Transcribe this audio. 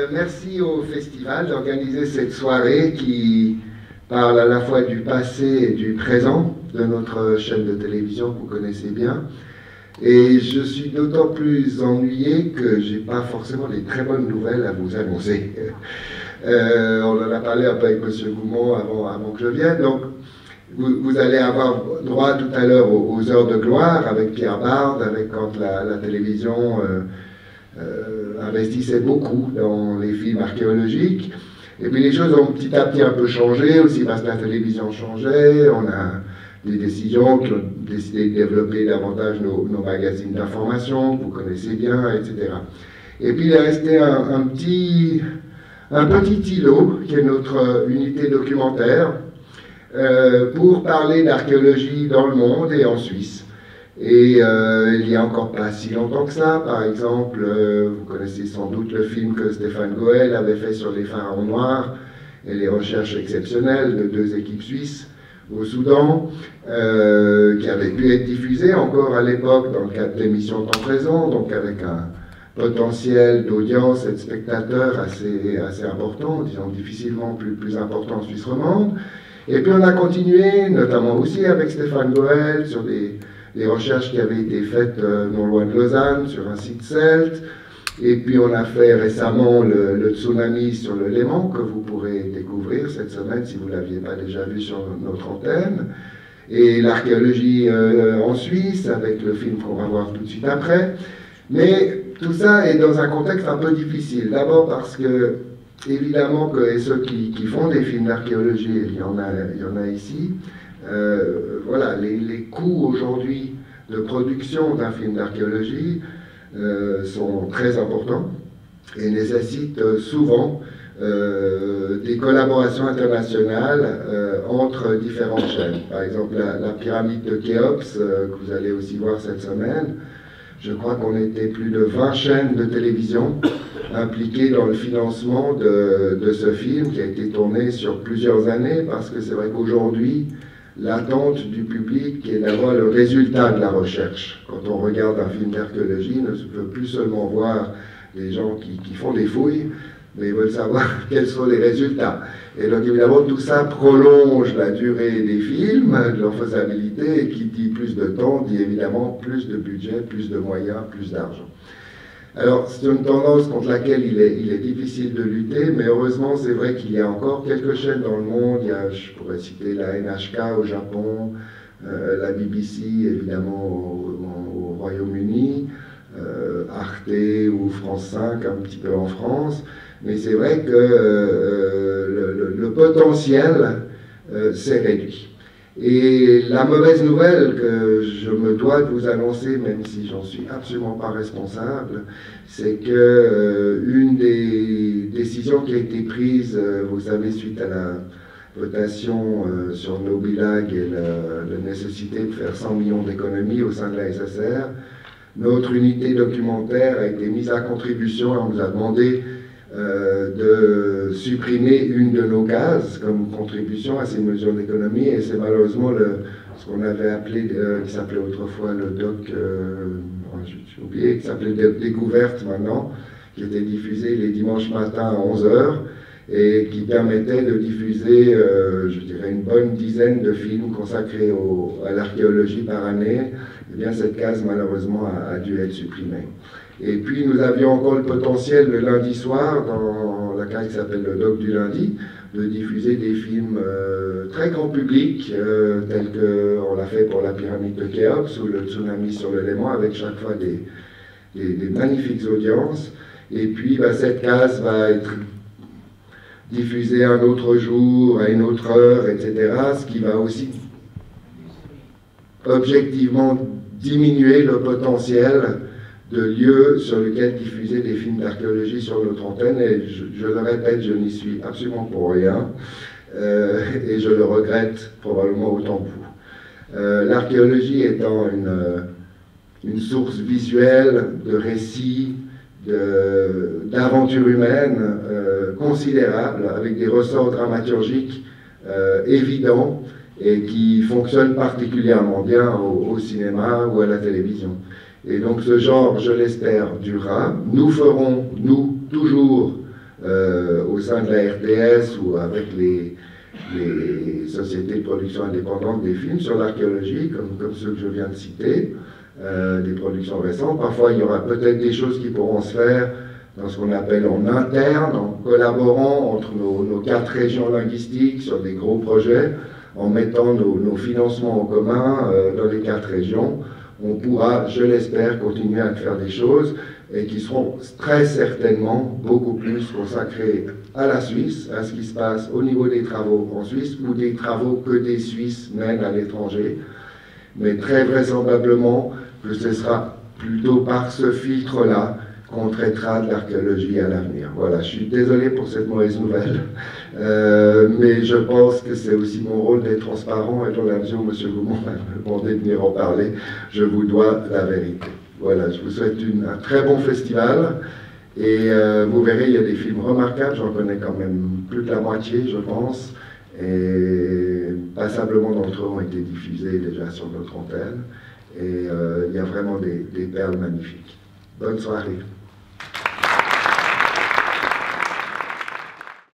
Merci au festival d'organiser cette soirée qui parle à la fois du passé et du présent de notre chaîne de télévision que vous connaissez bien. Et je suis d'autant plus ennuyé que j'ai pas forcément des très bonnes nouvelles à vous annoncer. On en a parlé un peu avec M. Goumont avant que je vienne. Donc, vous allez avoir droit tout à l'heure aux heures de gloire avec Pierre Bard, avec quand la télévision investissait beaucoup dans les films archéologiques. Et puis les choses ont petit à petit un peu changé aussi parce que la télévision changeait. On a des décisions qui ont décidé de développer davantage nos magazines d'information, que vous connaissez bien, etc. Et puis il est resté un petit îlot qui est notre unité documentaire pour parler d'archéologie dans le monde et en Suisse. Et il n'y a encore pas si longtemps que ça, par exemple, vous connaissez sans doute le film que Stéphane Goël avait fait sur les pharaons noirs et les recherches exceptionnelles de 2 équipes suisses au Soudan, qui avait pu être diffusé encore à l'époque dans le cadre d'émissions Temps Présent, donc avec un potentiel d'audience et de spectateurs assez important, disons difficilement plus important en Suisse romande. Et puis on a continué, notamment aussi avec Stéphane Goël, sur des recherches qui avaient été faites non loin de Lausanne, sur un site celte. Et puis on a fait récemment le tsunami sur le Léman, que vous pourrez découvrir cette semaine si vous ne l'aviez pas déjà vu sur notre antenne. Et l'archéologie en Suisse, avec le film qu'on va voir tout de suite après. Mais tout ça est dans un contexte un peu difficile. D'abord parce que, évidemment, et ceux qui font des films d'archéologie, il y en a ici, voilà, les coûts aujourd'hui de production d'un film d'archéologie sont très importants et nécessitent souvent des collaborations internationales entre différentes chaînes. Par exemple, la pyramide de Khéops, que vous allez aussi voir cette semaine, je crois qu'on était plus de 20 chaînes de télévision impliquées dans le financement de ce film qui a été tourné sur plusieurs années, parce que c'est vrai qu'aujourd'hui, l'attente du public est d'avoir le résultat de la recherche. Quand on regarde un film d'archéologie, on ne peut plus seulement voir des gens qui font des fouilles, mais ils veulent savoir quels sont les résultats. Et donc évidemment, tout ça prolonge la durée des films, de leur faisabilité, et qui dit plus de temps, dit évidemment plus de budget, plus de moyens, plus d'argent. Alors, c'est une tendance contre laquelle il est difficile de lutter, mais heureusement, c'est vrai qu'il y a encore quelques chaînes dans le monde. Je pourrais citer la NHK au Japon, la BBC, évidemment, au Royaume-Uni, Arte ou France 5, un petit peu en France. Mais c'est vrai que le potentiel s'est réduit. Et la mauvaise nouvelle que je me dois de vous annoncer, même si j'en suis absolument pas responsable, c'est que une des décisions qui a été prise, vous savez, suite à la votation sur Nobilag et la nécessité de faire 100 millions d'économies au sein de la SSR, notre unité documentaire a été mise à contribution et on nous a demandé de supprimer une de nos cases comme contribution à ces mesures d'économie, et c'est malheureusement ce qu'on avait appelé, qui s'appelait autrefois le doc, j'ai oublié, qui s'appelait Découverte maintenant, qui était diffusé les dimanches matins à 11h et qui permettait de diffuser, je dirais, une bonne dizaine de films consacrés à l'archéologie par année. Eh bien, cette case malheureusement a dû être supprimée. Et puis nous avions encore le potentiel le lundi soir, dans la case qui s'appelle le doc du lundi, de diffuser des films très grand public, tels qu'on l'a fait pour la pyramide de Khéops ou le tsunami sur le Léman, avec chaque fois des magnifiques audiences. Et puis cette case va être diffusée un autre jour, à une autre heure, etc., ce qui va aussi objectivement diminuer le potentiel de lieux sur lesquels diffuser des films d'archéologie sur notre antenne. Et je le répète, je n'y suis absolument pour rien, et je le regrette probablement autant que vous. L'archéologie étant une source visuelle de récits, d'aventures humaines considérables, avec des ressorts dramaturgiques évidents et qui fonctionnent particulièrement bien au cinéma ou à la télévision. Et donc ce genre, je l'espère, durera. Nous ferons, nous, toujours au sein de la RTS ou avec les sociétés de production indépendantes des films sur l'archéologie, comme ceux que je viens de citer, des productions récentes. Parfois, il y aura peut-être des choses qui pourront se faire dans ce qu'on appelle en interne, en collaborant entre nos 4 régions linguistiques sur des gros projets, en mettant nos financements en commun dans les 4 régions. On pourra, je l'espère, continuer à faire des choses et qui seront très certainement beaucoup plus consacrées à la Suisse, à ce qui se passe au niveau des travaux en Suisse ou des travaux que des Suisses mènent à l'étranger. Mais très vraisemblablement que ce sera plutôt par ce filtre-là qu'on traitera de l'archéologie à l'avenir. Voilà, je suis désolé pour cette mauvaise nouvelle, mais je pense que c'est aussi mon rôle d'être transparent, et dans la mesure où M. Gaumont m'a demandé de venir en parler, je vous dois la vérité. Voilà, je vous souhaite un très bon festival, et vous verrez, il y a des films remarquables, j'en connais quand même plus de la moitié, je pense, et passablement d'entre eux ont été diffusés déjà sur notre antenne, et il y a vraiment des perles magnifiques. Bonne soirée.